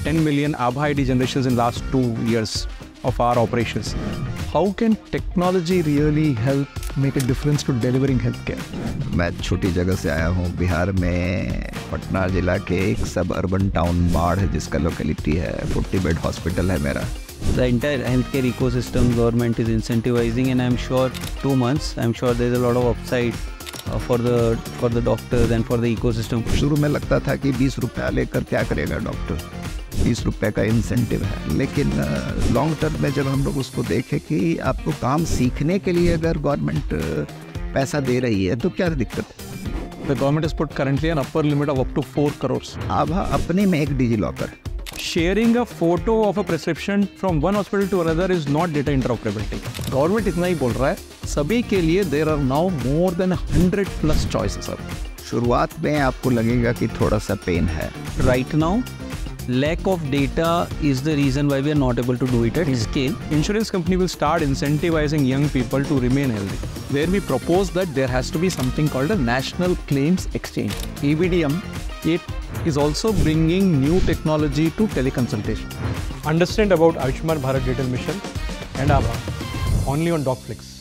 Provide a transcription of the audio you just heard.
10 million Aadhaar ID generations in last 2 years of our operations. How can technology really help make a difference to delivering healthcare? मैं छोटी जगह से आया हूँ, बिहार में पटना जिला के एक सब अर्बन टाउन बाढ़ है जिसका लोकेलिटी है, 40 बेड हॉस्पिटल है मेरा. The entire healthcare ecosystem government is incentivizing, and I'm sure 2 months, I'm sure there's a lot of upside for the doctors and for the ecosystem. शुरू में लगता था कि 20 रुपया लेकर क्या करेगा डॉक्टर, 20 रुपये का इंसेंटिव है, लेकिन लॉन्ग टर्म में जब हम लोग उसको देखें कि आपको काम सीखने के लिए अगर गवर्नमेंट पैसा दे रही है तो क्या दिक्कत है. The government has put currently an upper limit of up to 4 crores. आभा अपने में एक DigiLocker. Sharing a photo of a prescription from one hospital to another is not data interoperability. Government इतना ही बोल रहा है, सभी के लिए there are now more than 100+ choices. शुरुआत में आपको लगेगा कि थोड़ा सा पेन है. Right now, lack of data is the reason why we are not able to do it at scale. Insurance company will start incentivizing young people to remain healthy. Where we propose that there has to be something called a National Claims Exchange, ABDM. It is also bringing new technology to teleconsultation. Understand about Ayushman Bharat Digital Mission and Aadhaar only on Docflix.